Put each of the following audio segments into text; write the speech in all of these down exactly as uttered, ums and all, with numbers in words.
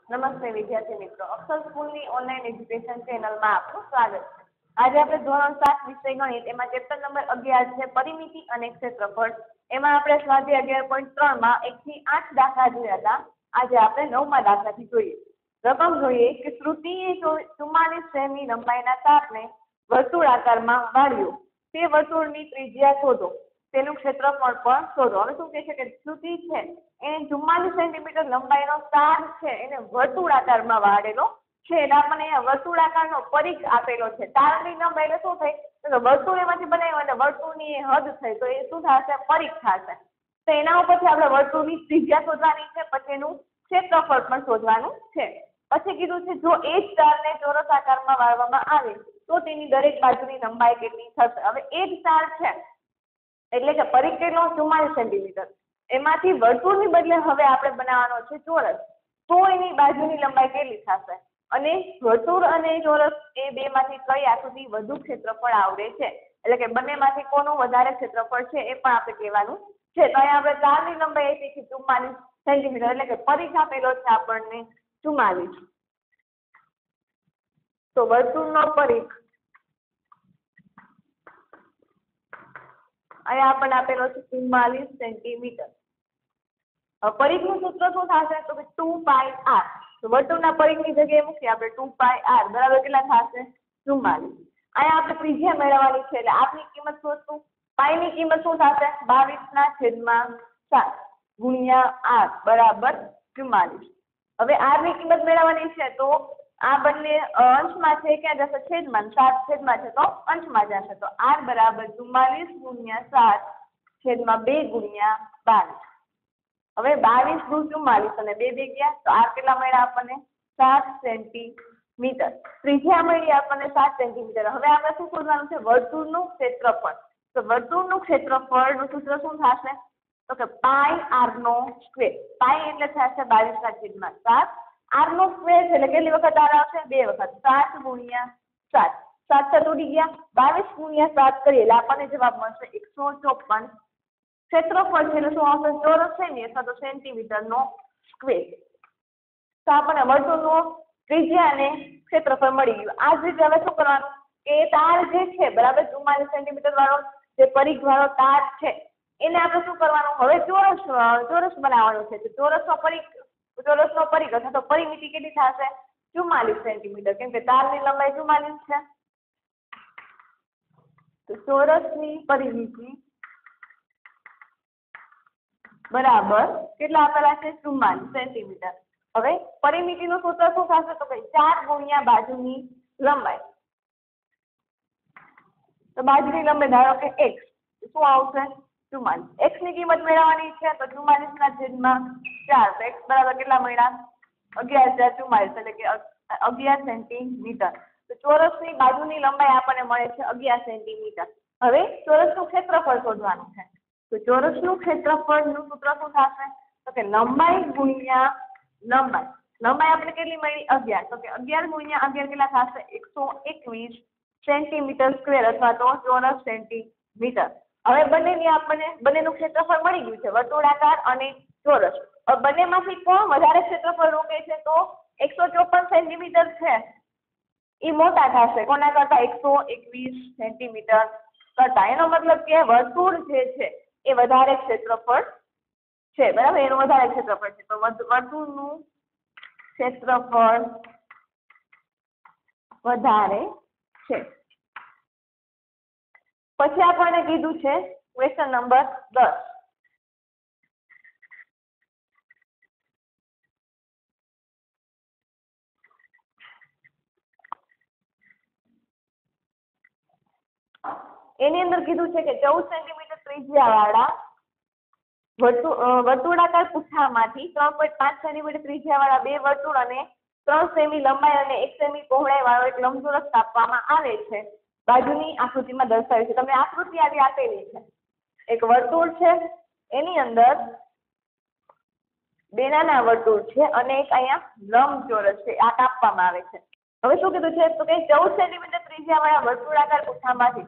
નમસ્તે વિદ્યાર્થી મિત્રો, અક્ષર સ્કૂલની ઓનલાઈન એજ્યુકેશન ચેનલમાં આપનું સ્વાગત છે। આજે આપણે ધોરણ સાત વિષય ગણિત એમાં ચેપ્ટર નંબર અગિયાર છે પરિમિતિ અને ક્ષેત્રફળ। એમાં આપણે સ્વાધ્યાય અગિયાર પોઈન્ટ ત્રણમાં એક થી આઠ દાખલા જોયા હતા। આજે આપણે નવમા દાખલાથી જોઈએ। રકમ જોઈએ કે શ્રુતિએ ચુમ્માલીસ સેમી લંબાઈના તારને વર્તુળાકારમાં વાળ્યો, તે વર્તુળની ત્રિજ્યા શોધો, તેનું ક્ષેત્રફળ પણ શોધો। હવે શું કહે છે કે શ્રુતિ છે એને ચુમ્માલીસ સેન્ટીમીટર લંબાઈનો તાર છે એને વર્તુળાકારમાં વાળેલો છે, એટલે આપણને અહીંયા વર્તુળાકારનો પરિઘ આપેલો છે। તારની લંબાઈ એટલે શું થઈ તો વર્તુળ એમાંથી બનાવ્યું એટલે વર્તુળની હદ થઈ, તો એ શું થશે પરિઘ થશે। તો એના ઉપરથી આપણે વર્તુળની ત્રિજ્યા શોધવાની છે, પછી એનું ક્ષેત્રફળ પણ શોધવાનું છે। પછી કીધું છે જો એ જ તારને ચોરસ આકારમાં વાળવામાં આવે તો તેની દરેક બાજુની લંબાઈ કેટલી થશે। હવે એ જ તાર છે એટલે કે પરિઘ કેટલો ચુમ્માલીસ સેન્ટીમીટર, એમાંથી વર્તુળની બદલે હવે આપણે બનાવવાનો છે ચોરસ, તો એની બાજુની લંબાઈ કેટલી થશે। અને વર્તુળ અને ચોરસ એ બે માંથી કઈ આકૃતિ વધુ ક્ષેત્રફળ આવરે છે, એટલે કે બંનેમાંથી કોનું વધારે ક્ષેત્રફળ છે એ પણ આપણે કહેવાનું છે। તો અહીંયા આપણે તારની લંબાઈ આપી છે ચુમ્માલીસ સેન્ટીમીટર, એટલે કે પરિઘ આપેલો છે આપણને ચુમ્માલીસ, તો વર્તુળનો પરિઘ અહીંયા આપણને આપેલો છે ચુમ્માલીસ સેન્ટીમીટર। પરિઘનું સૂત્ર શું થશે તો કે ટુ પાઈ આર, તો વર્તુળના પરિઘની જગ્યાએ મૂકીએ આપણે ટુ પાઈ આર બરાબર કેટલા થશે ચુમ્માલીસ। અહીંયા આપણે ત્રિજ્યા મેળવવાની છે એટલે આપની કિંમત શોધશું। પાઈની કિંમત શું થશે બાવીસના છેદમાં સાત ગુણ્યા આર બરાબર ચુમ્માલીસ। હવે આર ની કિંમત મેળવવાની છે તો આ બંને અંશમાં છે ક્યાં જશે છેદમાં, સાત છેદમાં છે તો અંશમાં જશે, તો આર બરાબર ચુમ્માલીસ ગુણ્યા સાત છેદમાં બે ગુણ્યા બાવીસ। હવે બાવીસ ગુણ ચુમ્માલીસ અને બે બે ગયા તો આર કેટલા મળ્યા આપણને સાત સેન્ટીમીટર, ત્રિજ્યા મળી આપણને સાત સેન્ટીમીટર। હવે આપણે શું શોધવાનું છે વર્તુળનું ક્ષેત્રફળ, તો વર્તુળનું ક્ષેત્રફળનું સૂત્ર શું થશે તો કે પાઈ આર નો સ્ક્વેર, પાઈ એટલે થશે બાવીસ ના છેદમાં સાત, આર નો સ્ક્વેર છે એટલે કેટલી વખત આર આવશે બે વખત, સાત ગુણ્યા સાત, સાત સાત ઉડી ગયા, બાવીસ ગુણ્યા સાત કરીએ એટલે આપણને જવાબ મળશે એકસો ચોપન। ક્ષેત્રફળ છે એટલે શું આવશે ચોરસ છે ને અથવા તો સેન્ટીમીટર નો સ્ક્વેર, તો આપણને વર્તુળનું ત્રિજ્યા અને ક્ષેત્રફળ મળી ગયું। આ જ રીતે હવે શું કરવાનું કે તાર જે છે બરાબર ચુમ્માલીસ સેન્ટીમીટર વાળો જે પરિઘ વાળો તાર છે એને આપણે શું કરવાનું હવે ચોરસ ચોરસ બનાવવાનું છે, તો ચોરસનો પરિઘ ચોરસનો પરિઘ અથવા તો પરિમિતિ કેટલી થશે ચુમ્માલીસ સેન્ટીમીટર, કેમ કે તારની લંબાઈ ચુમ્માલીસ છે, તો ચોરસની પરિમિતિ બરાબર કેટલા આપેલા છે ચુમ્માલીસ સેન્ટીમીટર। હવે પરિમિતિનું સૂત્ર શું થશે તો કે ચાર ગુણ્યા બાજુની લંબાઈ, તો બાજુની લંબાઈ ધારો કે x, શું આવશે ચુમ્માલીસ, x ની કિંમત મેળવવાની છે તો ચુમ્માલીસ ના છેદમાં ચાર, તો x બરાબર કેટલા મળ્યા અગિયાર ચાર ચુમ્માલીસ એટલે કે અગિયાર સેન્ટીમીટર, તો ચોરસની બાજુની લંબાઈ આપણને મળે છે અગિયાર સેન્ટીમીટર। હવે ચોરસનું ક્ષેત્રફળ શોધવાનું છે, તો ચોરસનું ક્ષેત્રફળનું સૂત્ર શું થશે તો કે લંબાઈ ગુણ્યા લંબાઈ, લંબાઈ આપણે કેટલી મળી અગિયાર, તો કે અગિયાર ગુણ્યા અગિયાર કેટલા થશે એકસો એકવીસ સેન્ટીમીટર સ્ક્વેર અથવા તો ચોરસ સેન્ટીમીટર। હવે બંનેની આપણને બંનેનું ક્ષેત્રફળ મળી ગયું છે વર્તુળાકાર અને ચોરસ, બંનેમાંથી કોણ વધારે ક્ષેત્રફળ રોકે છે તો એકસો ચોપન સેન્ટીમીટર છે એ મોટા થશે કોના કરતા એકસો એકવીસ સેન્ટીમીટર કરતા, એનો મતલબ કે વર્તુળ જે છે એ વધારે ક્ષેત્રફળ છે બરાબર, એનું વધારે ક્ષેત્રફળ છે, તો વર્તુળનું ક્ષેત્રફળ વધારે છે। પછી આપણને કીધું છે ક્વેશ્ચન નંબર દસ, એની અંદર કીધું છે કે ચૌદ સેન્ટીમીટર ત્રિજ્યા વાળા વર્તુ વર્તુળાકાર પુઠ્ઠામાંથી ત્રણ પોઈન્ટ પાંચ સેન્ટીમીટર ત્રિજ્યા વાળા બે વર્તુળ અને ત્રણ સેમી લંબાઈ અને એક સેમી પહોળાઈ વાળો એક લંબચોરસ કાપવામાં આવે છે, બાજુની આકૃતિમાં દર્શાવી છે। તમને આકૃતિ આવી આપેલી છે, એક વર્તુળ છે એની અંદર બે નાના વર્તુળ છે અને એક અહીંયા લંબચોરસ છે, આ કાપવામાં આવે છે। હવે શું કીધું છે તો કે ચૌદ સેન્ટીમીટર ત્રિજ્યા વાળા વર્તુળાકાર પુઠ્ઠામાંથી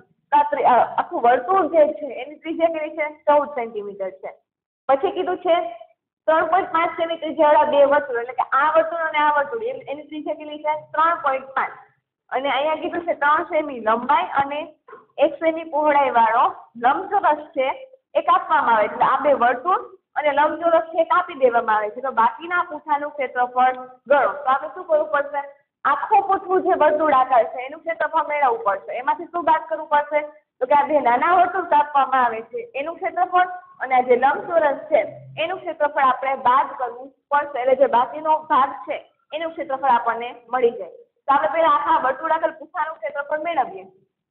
આખું વર્તુળ જે છે એની ત્રિજ્યા કેવી છે ચૌદ સેન્ટીમીટર છે। પછી કીધું છે ત્રણ પોઈન્ટ પાંચ સેમી ત્રિજ્યાવાળા બે વર્તુળ એટલે કે આ વર્તુળ અને આ વર્તુળ એની ત્રિજ્યા કેટલી છે ત્રણ પોઈન્ટ પાંચ અને અહીંયા કીધું છે ત્રણ સેમી લંબાઈ અને એક સેમી પહોળાઈ વાળો લંબચોરસ છે એ કાપવામાં આવે એટલે આ બે વર્તુળ અને લંબચોરસ છે કાપી દેવામાં આવે છે તો બાકીના પૂઠાનું ક્ષેત્રફળ ગણો તો આપણે શું કરવું પડશે આખું પૂઠું જે વર્તુળાકાર છે એનું ક્ષેત્રફળ મેળવવું પડશે એમાંથી શું બાદ કરવું પડશે તો કે આ બે નાના વર્તુળ કાપવામાં આવે છે એનું ક્ષેત્રફળ અને આ જે લંબચોરસ છે એનું ક્ષેત્રફળ આપણે બાદ કરવું પડશે એટલે જે બાકીનો ભાગ છે એનું ક્ષેત્રફળ આપણને મળી જાય તો આપણે પહેલા આખા વર્તુળાકાર પૂઠાનું ક્ષેત્રફળ મેળવીએ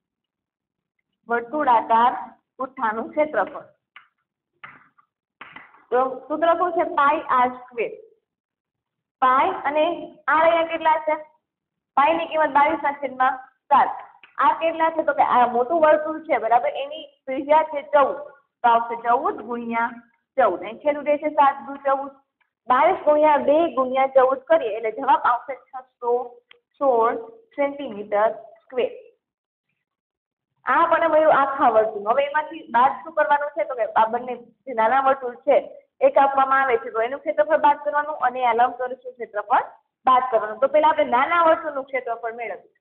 વર્તુળાકાર પૂઠાનું ક્ષેત્રફળ તો સૂત્ર શું છે પાઈ આર સ્ક્વેર પાઈ અને આર અહીંયા કેટલા છે પાઈ ની કિંમત બાવીસ ના છેદમાં સાત આ કેટલા છે તો કે આ મોટું વર્તુળ છે બરાબર એની ત્રિજ્યા છે ચૌદ તો આવશે ચૌદ ગુણ્યા ચૌદ અહીં છેલ્લું રહે છે સાત દુ ચૌદ બાવીસ ગુણ્યા બે ગુણ્યા ચૌદ કરીએ એટલે જવાબ આવશે છસો સોળ સેન્ટીમીટર સ્ક્વેર આ આપણને મળ્યું આખા વર્તુળ હવે એમાંથી બાદ શું કરવાનું છે તો કે આ બંને જે નાના વર્તુળ છે એ કાપવામાં આવે છે તો એનું ક્ષેત્રફળ બાદ કરવાનું અને આ લંબચોરસનું ક્ષેત્રફળ બાદ કરવાનું તો પેલા આપણે નાના વર્તુળનું ક્ષેત્રફળ મેળવીએ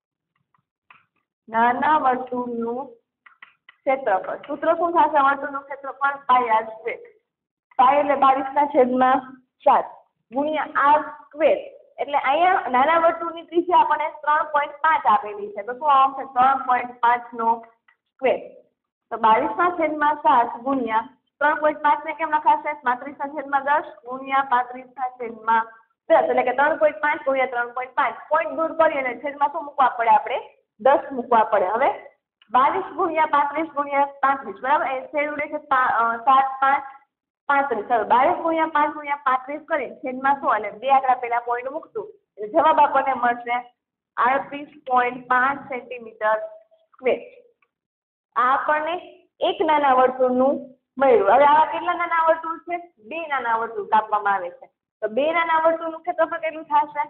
નાના વર્તુળનું ક્ષેત્રફળ સૂત્ર શું થશે વર્તુળનું ક્ષેત્રફળ પાઈ આર સ્ક્વેર પાઈ એટલે બાવીસ ના છેદમાં સાત ગુણ્યા આર સ્ક્વેર એટલે અહીંયા નાના વર્તુળની ત્રિજ્યા આપણને ત્રણ પોઈન્ટ પાંચ આપેલી છે તો શું આવશે ત્રણ પોઈન્ટ પાંચ નો સ્ક્વેર તો બાવીસ ના છેદમાં સાત ગુણ્યા ત્રણ પોઈન્ટ પાંચ ને કેમ લખાશે પાંત્રીસ ના છેદમાં દસ ગુણ્યા પાંત્રીસ ના છેદમાં દસ એટલે કે ત્રણ પોઈન્ટ પાંચ ગુણ્યા ત્રણ પોઈન્ટ પાંચ પોઈન્ટ દૂર કરીએ અને છેદમાં શું મૂકવા પડે આપણે દસ મૂકવા પડે હવે બાવીસ ગુણ્યા પાંત્રીસ ગુણ્યા પાંત્રીસ બરાબર એ છેલ્લું રહેશે સાત પાંચ પાંત્રીસ હવે બાવીસ ગુણ્યા પાંચ ગુણ્યા પાંત્રીસ કરીએ છેદમાં શું એટલે બે આંકડા પહેલા પોઈન્ટ મૂકતું એટલે જવાબ આપણને મળશે આડત્રીસ પોઈન્ટ પાંચ સેન્ટીમીટર સ્ક્વેર આ આપણને એક નાના વર્તુળનું મળ્યું હવે આવા કેટલા નાના વર્તુળ છે બે નાના વર્તુળ કાપવામાં આવે છે તો બે નાના વર્તુળનું ક્ષેત્રફળ કેટલું થશે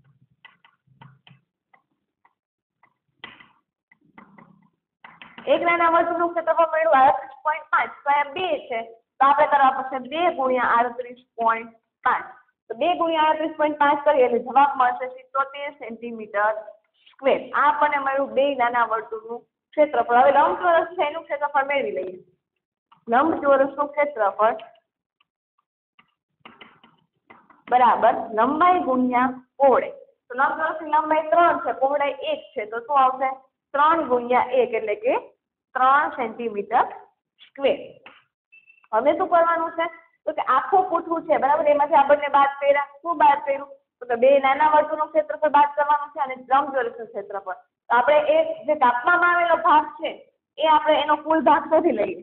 એક નાના વર્તુળનું ક્ષેત્રફળ મળ્યું આડત્રીસ પોઈન્ટ પાંચ તો આ બે છે તો આપણે કરવા પડશે બે ગુણ્યા આડત્રીસ પોઈન્ટ પાંચ તો બે ગુણ્યા આડત્રીસ પોઈન્ટ પાંચ કરીએ એટલે જવાબ મળશે સિત્તોતેર સેન્ટીમીટર સ્ક્વેર આ આપણને મળ્યું બે નાના વર્તુળનું ક્ષેત્રફળ હવે લંબચોરસ છે એનું ક્ષેત્રફળ મેળવી લઈએ લંબચોરસનું ક્ષેત્રફળ બરાબર લંબાઈ ગુણ્યા પહોળાઈ તો લંબચોરસની લંબાઈ ત્રણ છે પહોળાઈ એક છે તો શું આવશે ત્રણ ગુણ્યા એક એટલે કે ત્રણ સેન્ટીમીટર સ્ક્વેર હવે શું કરવાનું છે તો કે આખું પૂઠું છે બરાબર એમાંથી આપણને બાદ કર્યા શું બાદ કર્યું તો કે બે નાના વર્તુળનું ક્ષેત્રફળ બાદ કરવાનું છે અને લંબચોરસનું ક્ષેત્રફળ તો આપણે એ જે કાપવામાં આવેલો ભાગ છે એ આપણે એનો કુલ ભાગ શોધી લઈએ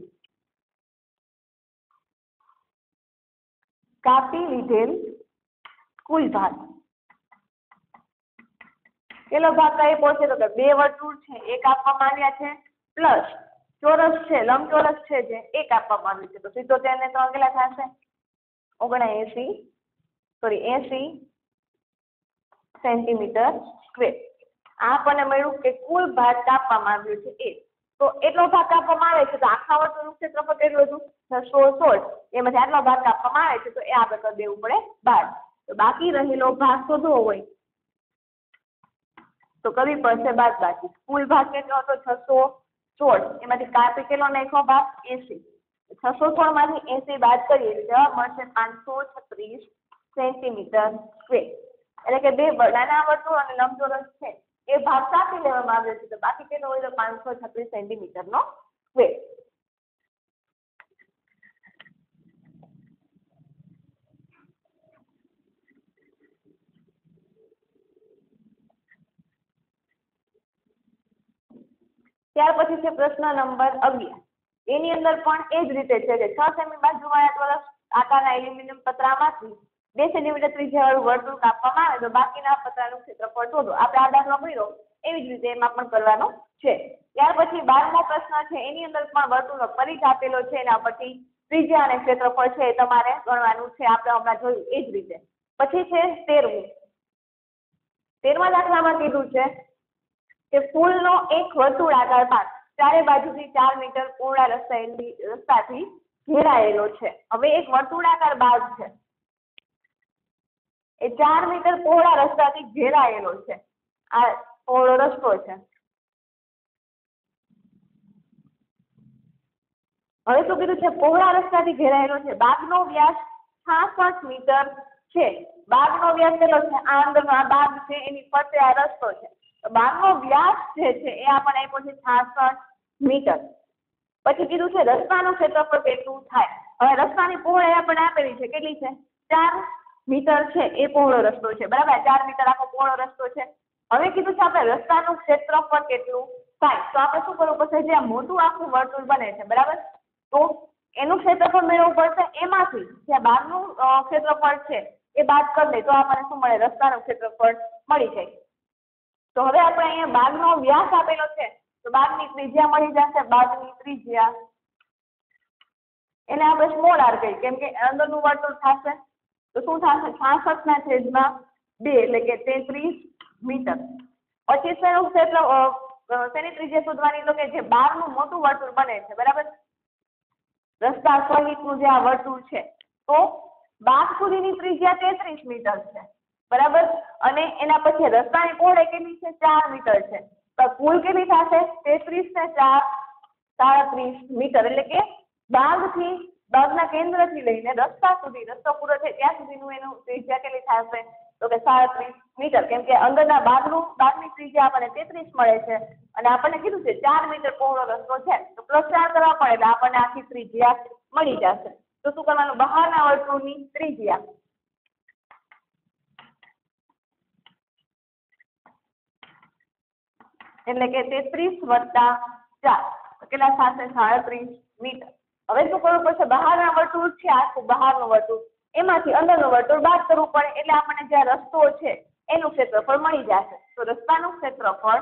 કાપી લીધેલ કુલ ભાગ પેલો ભાગ કઈ પહોંચે તો કે બે વર્તુળ છે એ કાપવામાં આવ્યા છે પ્લસ ચોરસ છે લંબચોરસ છે જે એક આપવામાં આવ્યું છે તો સિત્તોતેર ને ત્રણ કેટલા થશે ઓગણએસી સોરી એસી સેન્ટીમીટર સ્ક્વેર આ આપણને મળ્યું કે કુલ ભાગ કાપવામાં આવ્યો છે એ તો એટલો ભાગ કાપવામાં આવે છે તો આખા વર્તુળનું ક્ષેત્રફળ કેટલું હતું છસો સોળ એમાંથી આટલો ભાગ કાપવામાં આવે છે તો એ આપણે કરી દેવું પડે બાદ તો બાકી રહેલો ભાગ શોધવો હોય તો કરવી પડશે બાદ બાકી કુલ ભાગ કેટલો હતો છસો સોળ એમાંથી કાપી કેટલો નાખ્યો ભાગ એસી છસો સોળ માંથી એસી બાદ કરીએ એટલે જવાબ મળશે પાંચસો છત્રીસ સેન્ટીમીટર સ્ક્વેર એટલે કે બે નાના વર્તુળ અને લંબચોરસ છે એ ભાગ કાપી લેવામાં આવ્યો છે તો બાકી કેટલો હોય તો પાંચસો છત્રીસ સેન્ટીમીટર નો સ્ક્વેર ત્યાર પછી છે પ્રશ્ન નંબર અગિયાર એની અંદર પણ એ જ રીતે છે કે છ સેમી બાજુવાળા ચોરસ આકારના એલ્યુમિનિયમ પતરામાંથી બે સેન્ટીમીટર ત્રિજ્યાવાળું વર્તુળ કાપવામાં આવે તો બાકીના પતરાનું ક્ષેત્રફળ શોધો આપણે આ દાખલો કર્યો એવી જ રીતે એમાં પણ કરવાનો છે ત્યાર પછી બારમો પ્રશ્ન છે એની અંદર પણ વર્તુળનો પરિઘ આપેલો છે એના પછી ત્રિજ્યા અને ક્ષેત્રફળ છે એ તમારે ગણવાનું છે આપણે હમણાં જોયું એ જ રીતે પછી છે તેરમું તેરમા દાખલામાં કીધું છે કે ફૂલનો એક વર્તુળાકાર ભાગ ચારે બાજુથી ચાર મીટર પહોળા રસ્તાથી રસ્તાથી ઘેરાયેલો છે હવે એક વર્તુળાકાર ભાગ છે એ ચાર મીટર પહોળા રસ્તાથી ઘેરાયેલો છે. આ પહોળો રસ્તો છે. હવે શું કીધું છે? પહોળા રસ્તાથી ઘેરાયેલો છે. બાગનો વ્યાસ છાસઠ મીટર છે. બાગનો વ્યાસ કેટલો છે? આ અંદરનો આ બાગ છે એની ફરતે આ રસ્તો છે. તો બાગનો વ્યાસ જે છે એ આપણને આપ્યો છે છાસઠ મીટર. પછી કીધું છે રસ્તાનું ક્ષેત્રફળ કેટલું થાય. હવે રસ્તાની પહોળાઈ આપણને આપેલી છે. કેટલી છે? ચાર મીટર છે. એ પહોળો રસ્તો છે. બરાબર, ચાર મીટર આખો પહોળો રસ્તો છે. હવે કીધું છે આપણે રસ્તાનું ક્ષેત્રફળ કેટલું થાય. તો આપણે શું કરવું પડશે? જે આ મોટું આખું વર્તુળ બને છે, બરાબર, તો એનું ક્ષેત્રફળ મેળવવું પડશે. એમાંથી જે બાગનું ક્ષેત્રફળ છે એ બાદ કરી દે તો આપણને શું મળે? રસ્તાનું ક્ષેત્રફળ મળી જાય. તો હવે આપણે અહીંયા બાગનો વ્યાસ આપેલો છે, તો બાગની ત્રિજ્યા મળી જશે. બાગની ત્રિજ્યા એને આપણે સ્મોલ આર કહીએ, કેમ કે અંદરનું વર્તુળ થશે તો શું થશે? છાસઠ ના છેદમાં બે એટલે કે તેત્રીસ મીટર. પછી શેનું ક્ષેત્ર શેની ત્રિજ્યા શોધવાની? તો કે જે બારનું મોટું વર્તુળ બને છે, બરાબર, રસ્તા સહિતનું જે આ વર્તુળ છે, તો બાગ સુધીની ત્રિજ્યા તેત્રીસ મીટર છે, બરાબર, અને એના પછી રસ્તાની પહોળાઈ કેટલી છે? ચાર મીટર છે. તો કુલ કેટલી થશે? તેત્રીસ ને ચાર સાડત્રીસ મીટર. એટલે કે બાગથી બાગના કેન્દ્રથી લઈને રસ્તા સુધી, રસ્તો પૂરો છે ત્યાં સુધીનું એનું ત્રિજ્યા કેટલી થશે? તો કે સાડત્રીસ મીટર. કેમ કે અંદરના બાગનું બાગની ત્રિજ્યા આપણને તેત્રીસ મળે છે અને આપણને કીધું છે ચાર મીટર પહોળો રસ્તો છે, તો પ્લસ ચાર કરવા પડે એટલે આપણને આખી ત્રિજ્યા મળી જશે. તો શું કરવાનું? બહારના વર્તુળની ત્રિજ્યા એટલે કે તેત્રીસ વત્તા ચાર કેટલા થશે? સાડત્રીસ મીટર. હવે શું કરવું પડશે? બહારના વર્તુળ છે, આખું બહારનું વર્તુળ, એમાંથી અંદરનું વર્તુળ બાદ કરવું પડે એટલે આપણને જે રસ્તો છે એનું ક્ષેત્રફળ મળી જશે. તો રસ્તાનું ક્ષેત્રફળ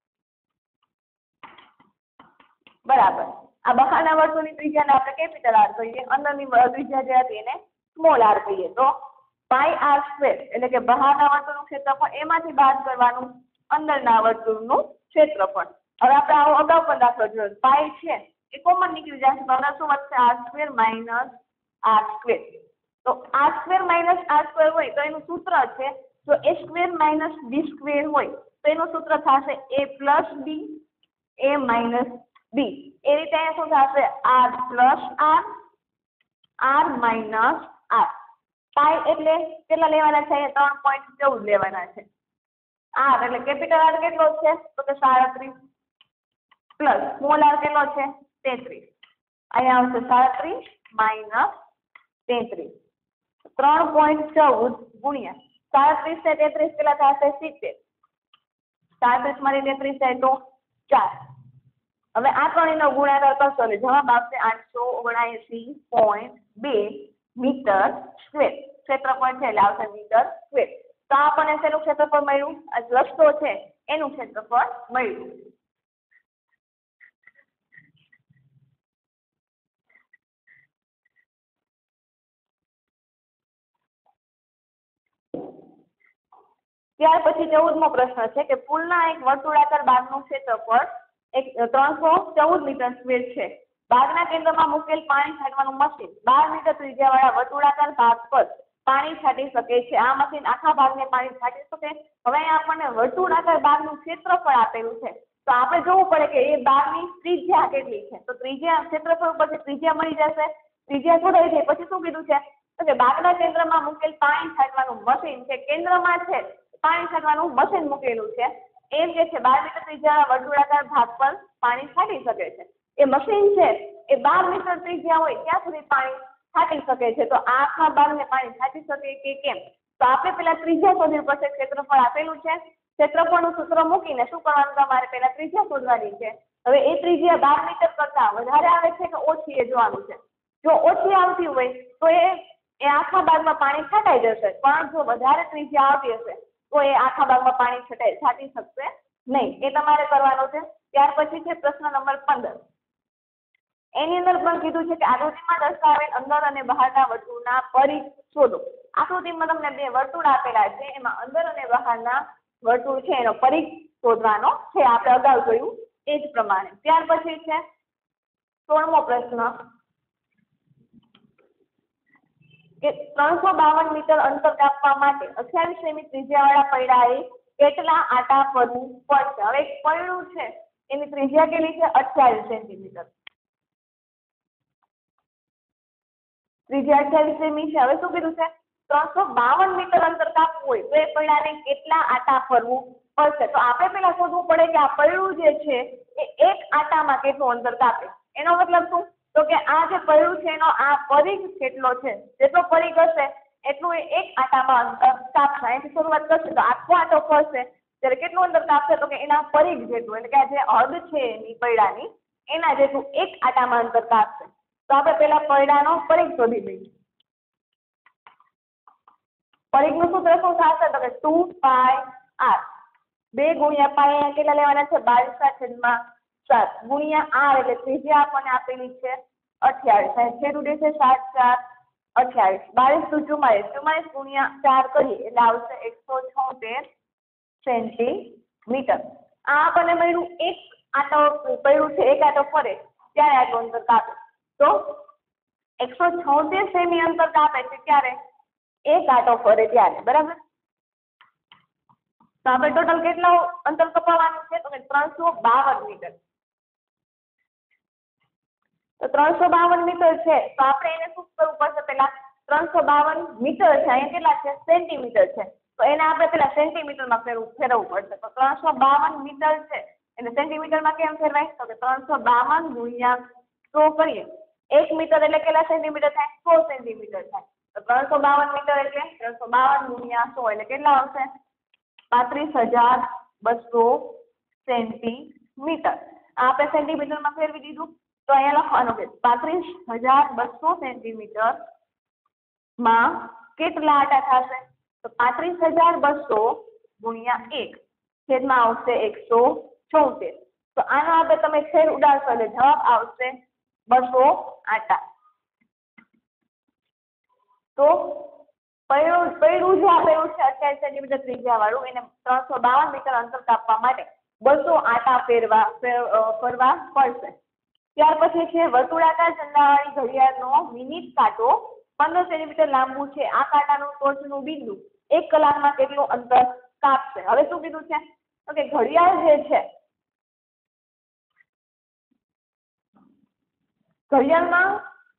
બરાબર આ બહારના વર્તુળની ત્રિજ્યાને આપણે કેપિટલ આર કહીએ, અંદરની ત્રિજ્યા જે હતી એને સ્મોલ આર કહીએ. તો પાઈ આર સ્ક્વેર એટલે કે બહારના વર્તુળનું ક્ષેત્રફળ એમાંથી બાદ કરવાનું અંદરના વર્તુળનું ક્ષેત્રફળ. હવે આપણે આવો અગાઉ પણ દાખલો જોયો. પાઈ છે એ કોમન નીકળી જશે તો અંદર શું વધશે? R square minus R square. તો R square minus R square હોય તો એનું સૂત્ર છે, જો A square minus B square હોય તો એનું સૂત્ર થશે એ પ્લસ બી એ માઇનસ બી. એ રીતે અહીંયા શું થશે? R plus R R minus R. Pi એટલે કેટલા લેવાના છે? ત્રણ પોઈન્ટ ચૌદ લેવાના છે. આર એટલે કેપિટલ આર કેટલો છે? તો કે સાડત્રીસ પ્લસ સ્મોલ આર કેટલો છે? તેત્રીસ. અહીંયા આવશે સાડત્રીસ માઇનસ તેત્રીસ. ત્રણ પોઈન્ટ ચૌદ ગુણ્યા સાડત્રીસ ને તેત્રીસ કેટલા થશે? સિત્તેર. સાડત્રીસ માંથી તેત્રીસ જાય તો ચાર. હવે આ ત્રણેયનો ગુણાકાર કરશો એટલે જવાબ આવશે આઠસો ઓગણએંસી પોઈન્ટ બે મીટર સ્ક્વેર. ક્ષેત્રફળ છે એટલે આવશે મીટર સ્ક્વેર. તો આપણને શેનું ક્ષેત્રફળ મળ્યું? આ રસ્તો છે એનું ક્ષેત્રફળ મળ્યું. ત્યાર પછી ચૌદમો પ્રશ્ન છે કે પુલના એક વર્તુળાકાર બાગનું ક્ષેત્રફળ એક ત્રણસો ચૌદ મીટર સ્ક્વેર છે. બાગના કેન્દ્રમાં મૂકેલ પાણી છાંટવાનું મશીન બાર મીટર ત્રિજ્યાવાળા વર્તુળાકાર ભાગ પર પાણી છાંટી શકે છે. આ મશીન આખા ભાગને પાણી છાંટી શકે. હવે અહીંયા આપણને વર્તુળાકાર બાગનું ક્ષેત્રફળ આપેલું છે, તો આપણે જોવું પડે કે એ બાગની ત્રિજ્યા કેટલી છે. તો ત્રિજ્યા ક્ષેત્રફળ પછી ત્રિજ્યા મળી જશે. ત્રિજ્યા શોધાઈ જાય પછી શું કીધું છે? તો કે બાગના કેન્દ્રમાં મૂકેલ પાણી છાંટવાનું મશીન છે, કેન્દ્રમાં છે પાણી છાંટવાનું મશીન મૂકેલું છે, એમ કે છે બાર મીટર ત્રિજ્યા વર્તુળાકાર ભાગ પર પાણી છાંટી શકે છે. એ મશીન છે એ બાર મીટર ત્રિજ્યા હોય ત્યાં સુધી પાણી છાંટી શકે છે. તો આ આખા બાગને પાણી છાંટી શકે કે કેમ? તો આપણે પેલા ત્રિજ્યા શોધવી પડશે. ક્ષેત્રફળ આપેલું છે, ક્ષેત્રફળનું સૂત્ર મૂકીને શું કરવાનું? તમારે પેલા ત્રિજ્યા શોધવાની છે. હવે એ ત્રિજ્યા બાર મીટર કરતા વધારે આવે છે કે ઓછી એ જોવાનું છે. જો ઓછી આવતી હોય તો એ એ આખા બાગમાં પાણી છાંટાઈ જશે, પણ જો વધારે ત્રિજ્યા આવતી હશે તો એ આખા બાગમાં પાણી છટાઈ છાંટી શકશે નહીં. એ તમારે કરવાનું છે. ત્યાર પછી છે પ્રશ્ન નંબર પંદર. એની અંદર પણ કીધું છે કે આકૃતિમાં દર્શાવેલ અંદર અને બહારના વર્તુળના પરિઘ શોધો. આકૃતિમાં તમને બે વર્તુળ આપેલા છે, એમાં અંદર અને બહારના વર્તુળ છે એનો પરિઘ શોધવાનો છે. આપણે અગાઉ જોયું એ જ પ્રમાણે. ત્યાર પછી છે સોળમો પ્રશ્ન કે ત્રણસો બાવન મીટર અંતર કાપવા માટે અઠ્યાવીસ સેમી ત્રિજ્યાવાળા પૈડાએ કેટલા આટા ફરવું પડશે? હવે એક પૈડું છે એની ત્રિજ્યા કેટલી છે? અઠ્યાવીસ સેન્ટીમીટર. ત્રિજ્યા અઠ્યાવીસ સેમી છે. હવે શું કીધું છે? ત્રણસો બાવન મીટર અંતર કાપવું હોય તો એ પૈડાને કેટલા આટા ફરવું પડશે? તો આપણે પેલા શોધવું પડે કે આ પૈડું જે છે એ એક આટામાં કેટલું અંતર કાપે. એનો મતલબ શું? તો કે આ જે પૈડું છે એનો આ પરિઘ કેટલો છે? જેટલો પરિઘ હશે એટલું એ એક આટામાં અંતર કાપશે. અહીંથી શરૂઆત કરશે તો આખો આટો ફરશે ત્યારે કેટલું અંતર કાપશે? તો કે એના પરિઘ જેટલું, એટલે કે આ જે હદ છે એની પૈડાની એના જેટલું એક આટામાં અંતર કાપશે. તો આપણે પેલા પૈડાનો પરિઘ શોધી લઈએ. પરિઘનું સૂત્ર શું થશે? તો કે ટુ પાય આર. બે ગુણ્યા પાય અહીંયા કેટલા લેવાના છે? બાવીસ ના છેદમાં સાત ગુણ્યા આર એટલે ત્રિજ્યા આપણને આપેલી છે અઠ્યાવીસ. અહીં છેદ ઉડે છે સાત ચાર અઠ્યાવીસ. બાવીસ ટુ ચુમ્માલીસ. ચુમ્માલીસ ગુણ્યા ચાર કરીએ એટલે આવશે એકસો છોતેર સેન્ટીમીટર. આ આપણને મળ્યું એક આટો પડ્યું છે, એક આટો ફરે ત્યારે આટલું અંતર કાપે. તો એકસો છોતેર સેમી અંતર કાપે છે ત્યારે એક આટો ફરે ત્યારે, બરાબર? તો આપણે ટોટલ કેટલા અંતર કપાવવાનું છે? તો કે ત્રણસો બાવન મીટર. તો ત્રણસો બાવન મીટર છે તો આપણે એને શું કરવું પડશે? પેલા ત્રણસો બાવન મીટર છે, અહીંયા કેટલા છે? સેન્ટીમીટર છે. તો એને આપણે પેલા સેન્ટીમીટરમાં ફેરવું ફેરવવું પડશે. તો ત્રણસો બાવન મીટર છે એટલે સેન્ટીમીટરમાં કેમ ફેરવાય? તો કે ત્રણસો બાવન ગુણ્યા સો કરીએ. એક મીટર એટલે કેટલા સેન્ટીમીટર થાય? સો સેન્ટીમીટર થાય. તો ત્રણસો બાવન મીટર એટલે ત્રણસો બાવન ગુણ્યા સો એટલે કેટલા આવશે? પાંત્રીસ હજાર બસો સેન્ટીમીટર. આ આપણે સેન્ટીમીટરમાં ફેરવી દીધું. તો અહીંયા લખવાનું કે પાંત્રીસ હજાર બસો સેન્ટીમીટર માં કેટલા આટા થશે? તો પાંત્રીસ હજાર બસો ગુણ્યા એક છેદમાં આવશે એકસો છોતેર. તો આનો આપણે તમે છેદ ઉડાડશો એટલે જવાબ આવશે બસો આટા. તો પૈડું પૈડું જે આપેલું છે અઠ્યાવીસ સેન્ટીમીટર ત્રિજ્યા વાળું એને ત્રણસો બાવન મીટર અંતર કાપવા માટે બસો આટા ફેરવા ફરવા પડશે. ત્યાર પછી છે વર્તુળાકાર ઝંડાવાળી ઘડિયાળનો મિનિટ કાંટો પંદર સેન્ટીમીટર લાંબુ છે. આ કાંટાનું ટોચનું બિંદુ એક કલાકમાં કેટલું અંતર કાપશે? હવે શું કીધું છે? તો કે ઘડિયાળ જે છે ઘડિયાળમાં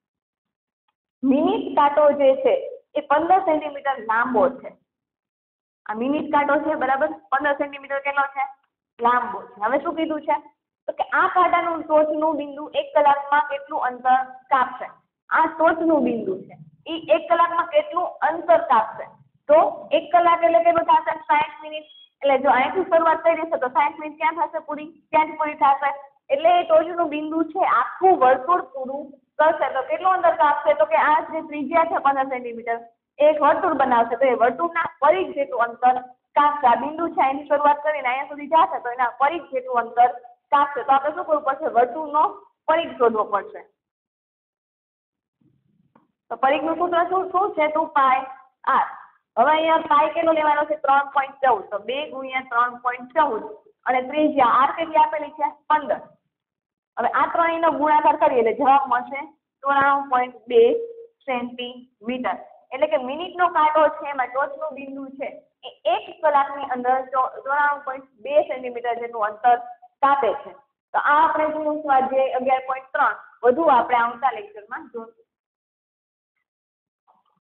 મિનિટ કાંટો જે છે એ પંદર સેન્ટીમીટર લાંબો છે. આ મિનિટ કાંટો છે, બરાબર? પંદર સેન્ટીમીટર કેટલો છે? લાંબો છે. હવે શું કીધું છે? તો કે આ કાંટાનું ટોચનું બિંદુ એક કલાકમાં કેટલું અંતર કાપશે? આ ટોચનું બિંદુ છે એ એક કલાકમાં કેટલું અંતર કાપશે? તો એક કલાક એટલે કેટલું થશે? સાઠ મિનિટ. એટલે જો અહીંથી શરૂઆત કરી છે તો સાઠ મિનિટ ક્યાં થશે પૂરી? ક્યાંથી પૂરી થશે? એટલે એ ટોચનું બિંદુ છે આખું વર્તુળ પૂરું કરશે તો કેટલું અંતર કાપશે? તો કે આ જે ત્રિજ્યા છે પંદર સેન્ટીમીટર એક વર્તુળ બનાવશે તો એ વર્તુળના પરિઘ જેટલું અંતર કાપશે. આ બિંદુ છે એની શરૂઆત કરીને અહીંયા સુધી જશે તો એના પરિઘ જેટલું અંતર કાપશે. તો આપણે શું કરવું પડશે? વર્તુળનો પરિઘ શોધવો પડશે. તો પરિઘનું સૂત્ર શું શું છે? Two pi R. હવે અહીંયા પાય કેટલો લેવાનો છે? ત્રણ પોઈન્ટ ચૌદ. તો બે ગુણ્યા ત્રણ પોઈન્ટ ચૌદ અને ત્રિજ્યા આર કેટલી આપેલી છે? પંદર. હવે આ ત્રણેયનો ગુણાકાર કરીએ એટલે જવાબ મળશે ચોરાણું પોઈન્ટ બે સેન્ટીમીટર. એટલે કે મિનિટનો કાંટો છે એમાં ટોચનું બિંદુ છે એ એક કલાકની અંદર ચોરાણું પોઈન્ટ બે સેન્ટીમીટર જેટલું અંતર કાપે છે. તો આ આપણે જોયું સ્વાધ્યાય અગિયાર પોઈન્ટ ત્રણ. વધુ આપણે આવતા લેક્ચરમાં જોઈશું.